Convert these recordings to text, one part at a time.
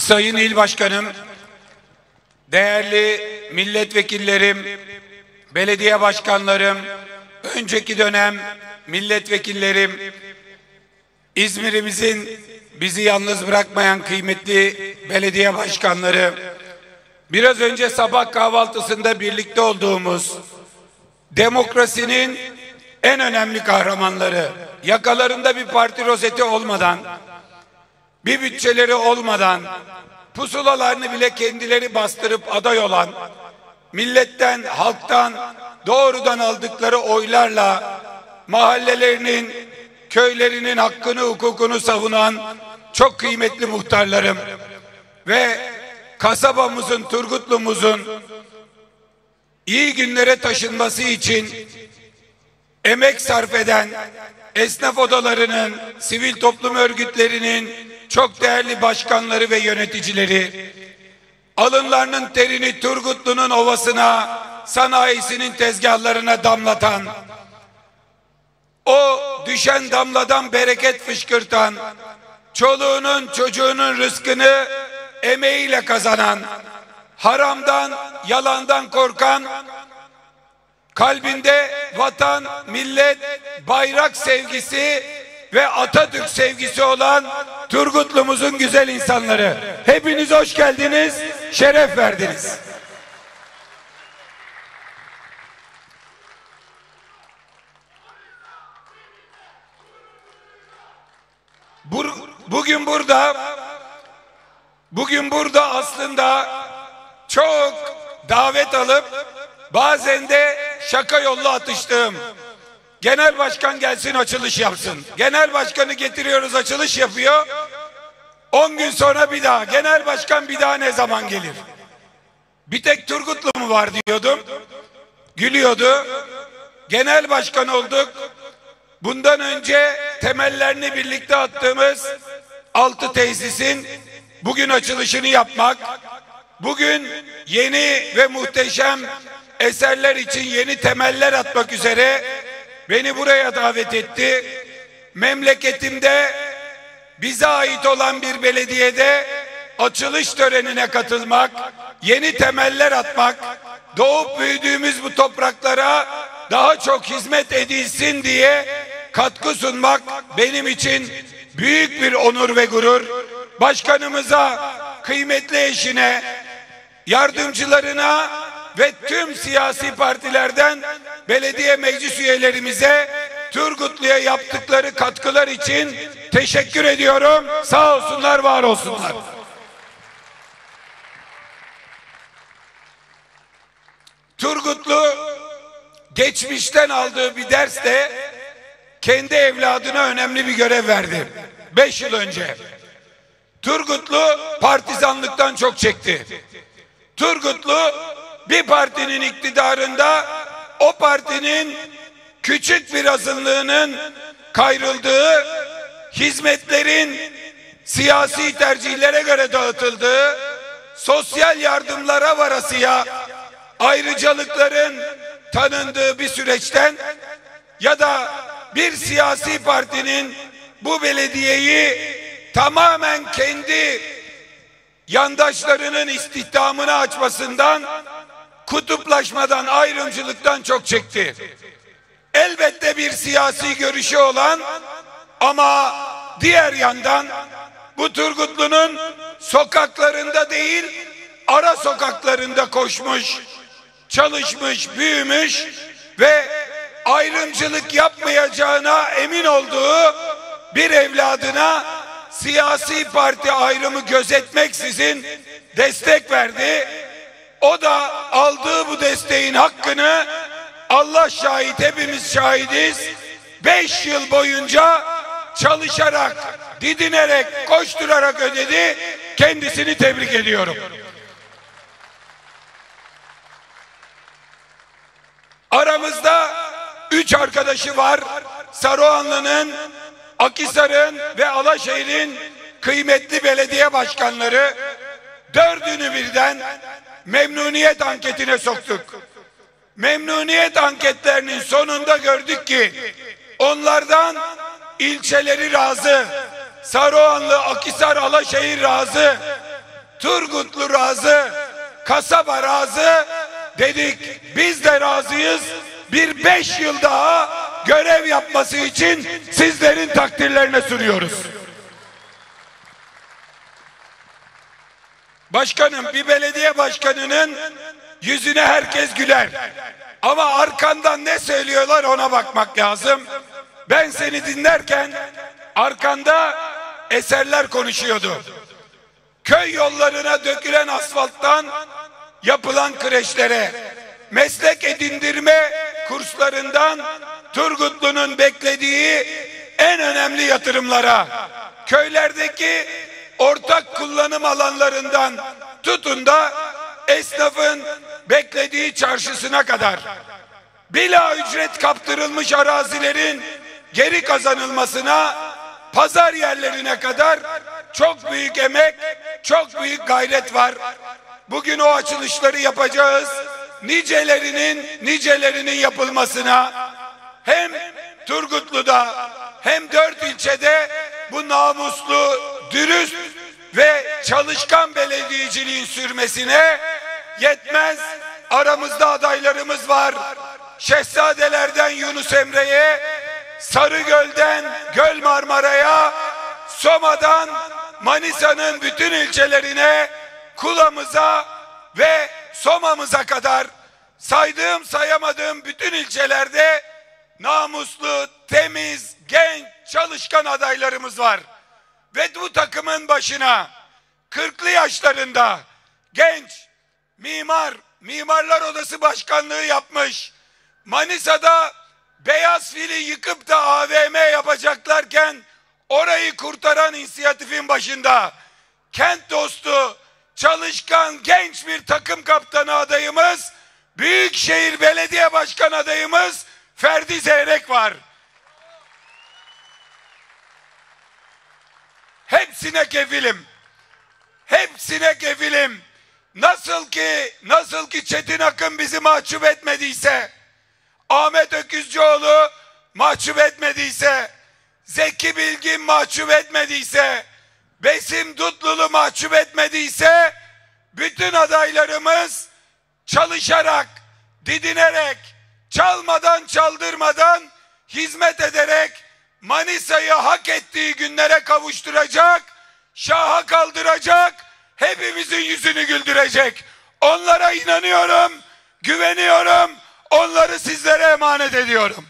Sayın İl Başkanım, değerli milletvekillerim, belediye başkanlarım, önceki dönem milletvekillerim, İzmir'imizin bizi yalnız bırakmayan kıymetli belediye başkanları, biraz önce sabah kahvaltısında birlikte olduğumuz demokrasinin en önemli kahramanları, yakalarında bir parti rozeti olmadan, bir bütçeleri olmadan, pusulalarını bile kendileri bastırıp aday olan, milletten, halktan doğrudan aldıkları oylarla mahallelerinin, köylerinin hakkını, hukukunu savunan çok kıymetli muhtarlarım ve kasabamızın, Turgutlu'muzun iyi günlere taşınması için emek sarf eden esnaf odalarının, sivil toplum örgütlerinin çok değerli başkanları ve yöneticileri, alınlarının terini Turgutlu'nun ovasına, sanayisinin tezgahlarına damlatan, o düşen damladan bereket fışkırtan, çoluğunun çocuğunun rızkını emeğiyle kazanan, haramdan, yalandan korkan, kalbinde vatan, millet, bayrak sevgisi ve Atatürk sevgisi olan Turgutlu'muzun güzel insanları. Hepiniz hoş geldiniz, şeref verdiniz. Bugün burada aslında çok davet alıp bazen de şaka yolla atıştığım, genel başkan gelsin açılış yapsın. Genel başkanı getiriyoruz, açılış yapıyor. 10 gün sonra bir daha. Genel başkan bir daha ne zaman gelir? Bir tek Turgutlu mu var diyordum. Gülüyordu. Genel başkan olduk. Bundan önce temellerini birlikte attığımız 6 tesisin bugün açılışını yapmak, bugün yeni ve muhteşem eserler için yeni temeller atmak üzere beni buraya davet etti. Memleketimde bize ait olan bir belediyede açılış törenine katılmak, yeni temeller atmak, doğup büyüdüğümüz bu topraklara daha çok hizmet edilsin diye katkı sunmak benim için büyük bir onur ve gurur. Başkanımıza, kıymetli eşine, yardımcılarına ve tüm siyasi partilerden belediye meclis üyelerimize Turgutlu'ya yaptıkları katkılar için teşekkür ediyorum. Sağ olsunlar, var olsunlar. Turgutlu geçmişten aldığı bir dersle kendi evladına önemli bir görev verdi. 5 yıl önce. Turgutlu partizanlıktan çok çekti. Turgutlu bir partinin iktidarında o partinin küçük bir azınlığının kayrıldığı, hizmetlerin siyasi tercihlere göre dağıtıldığı, sosyal yardımlara varasıya ayrıcalıkların tanındığı bir süreçten ya da bir siyasi partinin bu belediyeyi tamamen kendi yandaşlarının istihdamını açmasından, kutuplaşmadan, ayrımcılıktan çok çekti. Elbette bir siyasi görüşü olan ama diğer yandan bu Turgutlu'nun sokaklarında değil, ara sokaklarında koşmuş, çalışmış, büyümüş ve ayrımcılık yapmayacağına emin olduğu bir evladına siyasi parti ayrımı gözetmeksizin destek verdi. O da aldığı bu desteğin hakkını, Allah şahit, hepimiz şahidiz, 5 yıl boyunca çalışarak, didinerek, koşturarak ödedi. Kendisini tebrik ediyorum. Aramızda 3 arkadaşı var. Saruhanlı'nın, Akhisar'ın ve Alaşehir'in kıymetli belediye başkanları. 4'ünü birden memnuniyet anketine soktuk. Memnuniyet anketlerinin sonunda gördük ki onlardan ilçeleri razı, Saruhanlı, Akhisar, Alaşehir razı, Turgutlu razı, kasaba razı dedik. Biz de razıyız. Bir 5 yıl daha görev yapması için sizlerin takdirlerine sunuyoruz. Başkanım, bir belediye başkanının yüzüne herkes güler. Ama arkandan ne söylüyorlar ona bakmak lazım. Ben seni dinlerken arkanda eserler konuşuyordu. Köy yollarına dökülen asfalttan yapılan kreşlere, meslek edindirme kurslarından Turgutlu'nun beklediği en önemli yatırımlara, köylerdeki ortak kullanım alanlarından tutun da esnafın beklediği çarşısına kadar, bila ücret kaptırılmış arazilerin geri kazanılmasına, pazar yerlerine kadar çok büyük emek, çok büyük gayret var. Bugün o açılışları yapacağız. Nicelerinin yapılmasına, hem Turgutlu'da hem 4 ilçede bu namuslu, dürüst ve çalışkan belediyeciliğin sürmesine yetmez. Aramızda adaylarımız var. Şehzadelerden Yunus Emre'ye, Sarıgöl'den Göl Marmara'ya, Soma'dan Manisa'nın bütün ilçelerine, Kula'mıza ve Soma'mıza kadar saydığım sayamadığım bütün ilçelerde namuslu, temiz, genç, çalışkan adaylarımız var. Ve bu takımın başına 40'lı yaşlarında genç mimar, Mimarlar Odası Başkanlığı yapmış, Manisa'da beyaz fili yıkıp da AVM yapacaklarken orayı kurtaran inisiyatifin başında kent dostu, çalışkan, genç bir takım kaptanı adayımız, Büyükşehir Belediye Başkan adayımız Ferdi Zeyrek var. Hepsine kefilim. Hepsine kefilim. Nasıl ki Çetin Akın bizi mahcup etmediyse, Ahmet Öküzcüoğlu mahcup etmediyse, Zeki Bilgin mahcup etmediyse, Besim Dutlulu mahcup etmediyse, bütün adaylarımız çalışarak, didinerek, çalmadan çaldırmadan, hizmet ederek Manisa'yı hak ettiği günlere kavuşturacak, şaha kaldıracak, hepimizin yüzünü güldürecek. Onlara inanıyorum, güveniyorum, onları sizlere emanet ediyorum.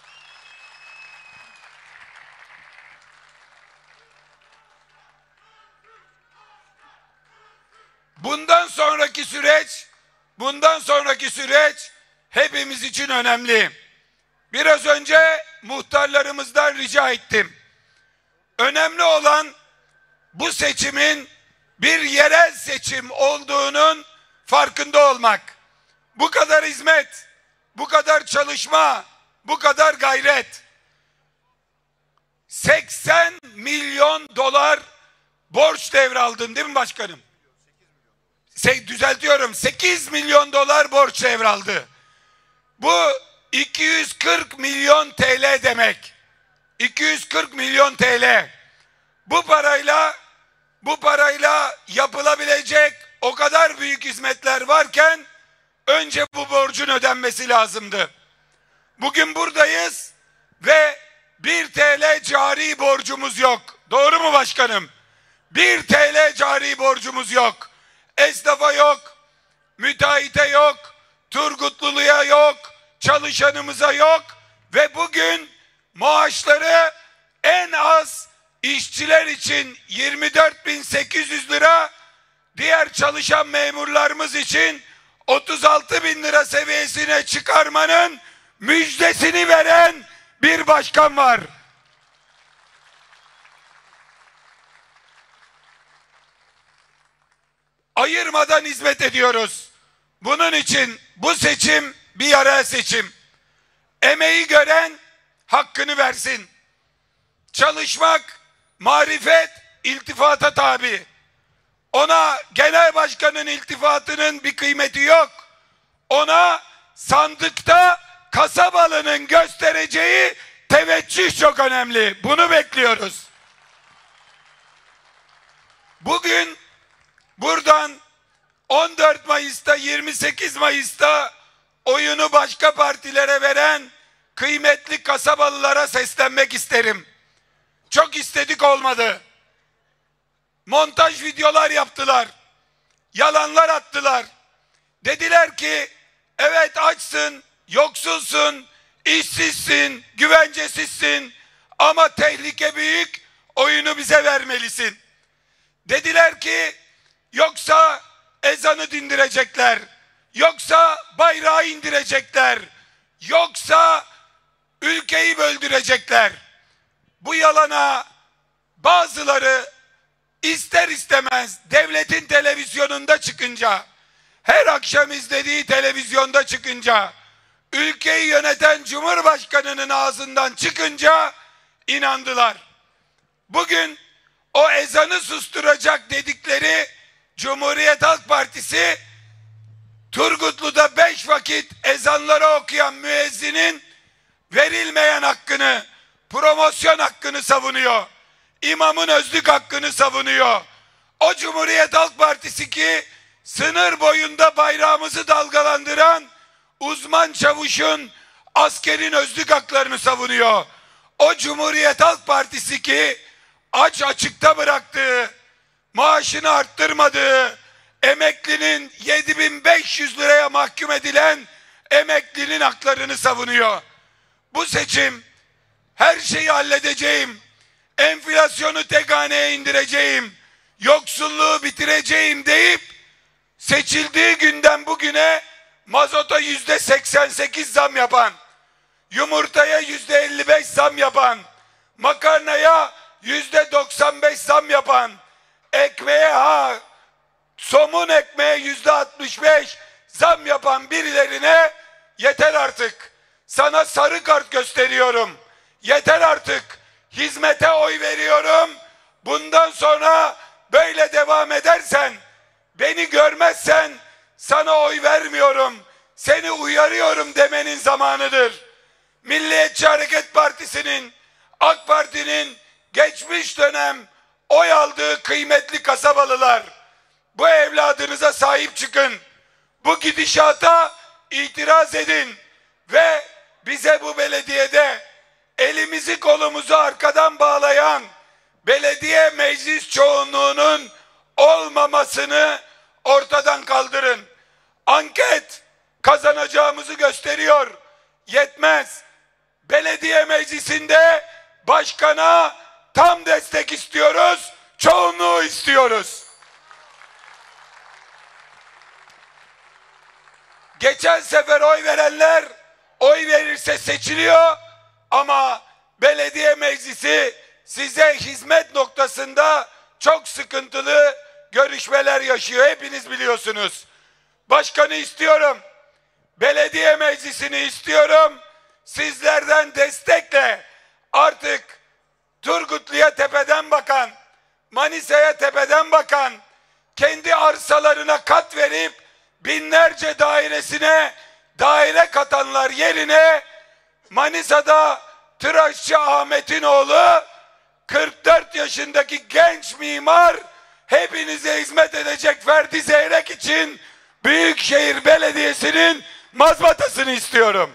Bundan sonraki süreç hepimiz için önemli. Biraz önce muhtarlarımızdan rica ettim. Önemli olan bu seçimin bir yerel seçim olduğunun farkında olmak. Bu kadar hizmet, bu kadar çalışma, bu kadar gayret. 80 milyon dolar borç devraldın değil mi başkanım? Düzeltiyorum, 8 milyon dolar borç devraldı. Bu 240 milyon TL demek. 240 milyon TL. Bu parayla yapılabilecek o kadar büyük hizmetler varken önce bu borcun ödenmesi lazımdı. Bugün buradayız ve 1 TL cari borcumuz yok. Doğru mu başkanım? 1 TL cari borcumuz yok. Esnafa yok, müteahhite yok, Turgutlulu'ya yok, çalışanımıza yok ve bugün maaşları en az işçiler için 24.800 lira, diğer çalışan memurlarımız için 36.000 lira seviyesine çıkarmanın müjdesini veren bir başkan var. Ayırmadan hizmet ediyoruz. Bunun için bu seçim bir yerel seçim. Emeği gören hakkını versin. Çalışmak, marifet, iltifata tabi. Ona genel başkanın iltifatının bir kıymeti yok. Ona sandıkta kasabalının göstereceği teveccüh çok önemli. Bunu bekliyoruz. Bugün Buradan 14 Mayıs'ta 28 Mayıs'ta oyunu başka partilere veren kıymetli kasabalılara seslenmek isterim. Çok istedik, olmadı. Montaj videolar yaptılar. Yalanlar attılar. Dediler ki evet açsın, yoksulsun, işsizsin, güvencesizsin ama tehlike büyük, oyunu bize vermelisin. Dediler ki yoksa ezanı dindirecekler, yoksa bayrağı indirecekler, yoksa ülkeyi böldürecekler. Bu yalana bazıları ister istemez devletin televizyonunda çıkınca, her akşam izlediği televizyonda çıkınca, ülkeyi yöneten Cumhurbaşkanı'nın ağzından çıkınca inandılar. Bugün o ezanı susturacak dedikleri Cumhuriyet Halk Partisi, Turgutlu'da 5 vakit ezanları okuyan müezzinin verilmeyen hakkını, promosyon hakkını savunuyor. İmamın özlük hakkını savunuyor. O Cumhuriyet Halk Partisi ki sınır boyunda bayrağımızı dalgalandıran uzman çavuşun, askerin özlük haklarını savunuyor. O Cumhuriyet Halk Partisi ki aç açıkta bıraktığı, maaşını arttırmadığı, emeklinin 7.500 liraya mahkum edilen emeklinin haklarını savunuyor. Bu seçim her şeyi halledeceğim, enflasyonu tek haneye indireceğim, yoksulluğu bitireceğim deyip seçildiği günden bugüne mazota %88 zam yapan, yumurtaya %55 zam yapan, makarnaya %95 zam yapan, ekmeğe somun ekmeğe %65 zam yapan birilerine yeter artık, sana sarı kart gösteriyorum, yeter artık, hizmete oy veriyorum, bundan sonra böyle devam edersen, beni görmezsen sana oy vermiyorum, seni uyarıyorum demenin zamanıdır. Milliyetçi Hareket Partisi'nin, AK Parti'nin geçmiş dönem oy aldığı kıymetli kasabalılar, bu evladınıza sahip çıkın, bu gidişata itiraz edin ve bize bu belediyede elimizi kolumuzu arkadan bağlayan belediye meclis çoğunluğunun olmamasını ortadan kaldırın. Anket kazanacağımızı gösteriyor. Yetmez. Belediye meclisinde başkana tam destek istiyoruz, çoğunluğu istiyoruz. Geçen sefer oy verenler oy verirse seçiliyor ama belediye meclisi size hizmet noktasında çok sıkıntılı görüşmeler yaşıyor. Hepiniz biliyorsunuz. Başkanı istiyorum. Belediye meclisini istiyorum. Sizlerden destekle artık Turgutlu'ya tepeden bakan, Manisa'ya tepeden bakan, kendi arsalarına kat verip binlerce dairesine daire katanlar yerine Manisa'da tıraşçı Ahmet'in oğlu 44 yaşındaki genç mimar hepinize hizmet edecek Ferdi Zeyrek için Büyükşehir Belediyesi'nin mazbatasını istiyorum.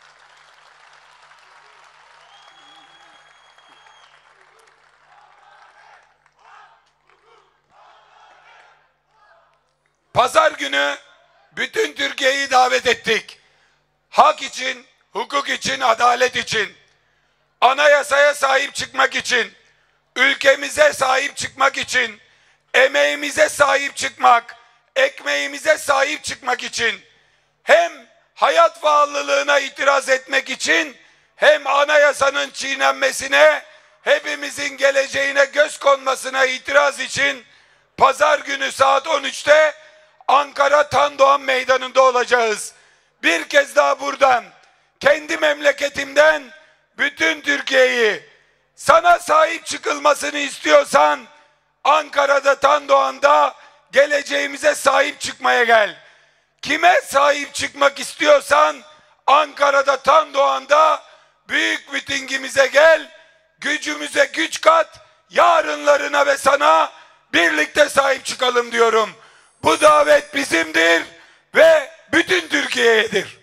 Pazar günü bütün Türkiye'yi davet ettik. Hak için, hukuk için, adalet için, anayasaya sahip çıkmak için, ülkemize sahip çıkmak için, emeğimize sahip çıkmak, ekmeğimize sahip çıkmak için, hem hayat pahalılığına itiraz etmek için, hem anayasanın çiğnenmesine, hepimizin geleceğine göz konmasına itiraz için Pazar günü saat 13'te Ankara Tandoğan Meydanı'nda olacağız. Bir kez daha buradan, kendi memleketimden bütün Türkiye'yi, sana sahip çıkılmasını istiyorsan Ankara'da Tandoğan'da geleceğimize sahip çıkmaya gel. Kime sahip çıkmak istiyorsan Ankara'da Tandoğan'da büyük mitingimize gel. Gücümüze güç kat. Yarınlarına ve sana birlikte sahip çıkalım diyorum. Bu davet bizimdir ve bütün Türkiye'yedir.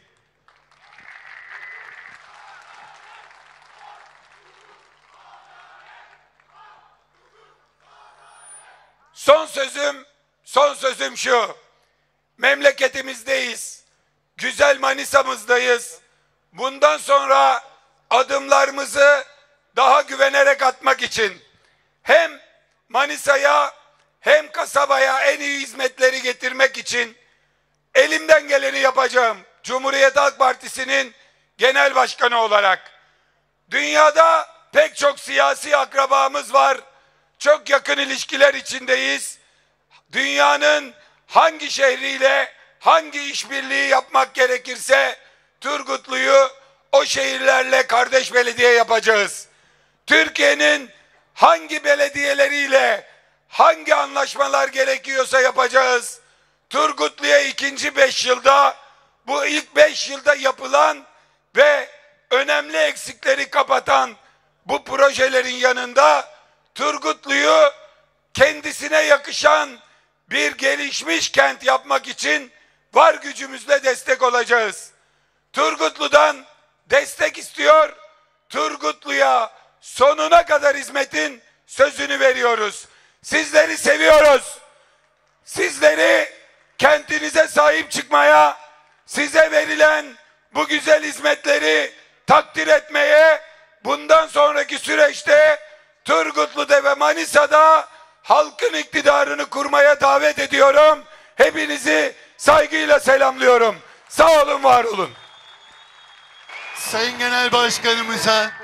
Son sözüm şu. Memleketimizdeyiz. Güzel Manisa'mızdayız. Bundan sonra adımlarımızı daha güvenerek atmak için hem Manisa'ya hem kasabaya en iyi hizmetleri getirmek için elimden geleni yapacağım. Cumhuriyet Halk Partisi'nin genel başkanı olarak. Dünyada pek çok siyasi akrabamız var. Çok yakın ilişkiler içindeyiz. Dünyanın hangi şehriyle hangi işbirliği yapmak gerekirse Turgutlu'yu o şehirlerle kardeş belediye yapacağız. Türkiye'nin hangi belediyeleriyle hangi anlaşmalar gerekiyorsa yapacağız. Turgutlu'ya ikinci 5 yılda bu ilk 5 yılda yapılan ve önemli eksikleri kapatan bu projelerin yanında Turgutlu'yu kendisine yakışan bir gelişmiş kent yapmak için var gücümüzle destek olacağız. Turgutlu'dan destek istiyor. Turgutlu'ya sonuna kadar hizmetin sözünü veriyoruz. Sizleri seviyoruz. Sizleri kentinize sahip çıkmaya, size verilen bu güzel hizmetleri takdir etmeye, bundan sonraki süreçte Turgutlu'da ve Manisa'da halkın iktidarını kurmaya davet ediyorum. Hepinizi saygıyla selamlıyorum. Sağ olun, var olun. Sayın Genel Başkanımıza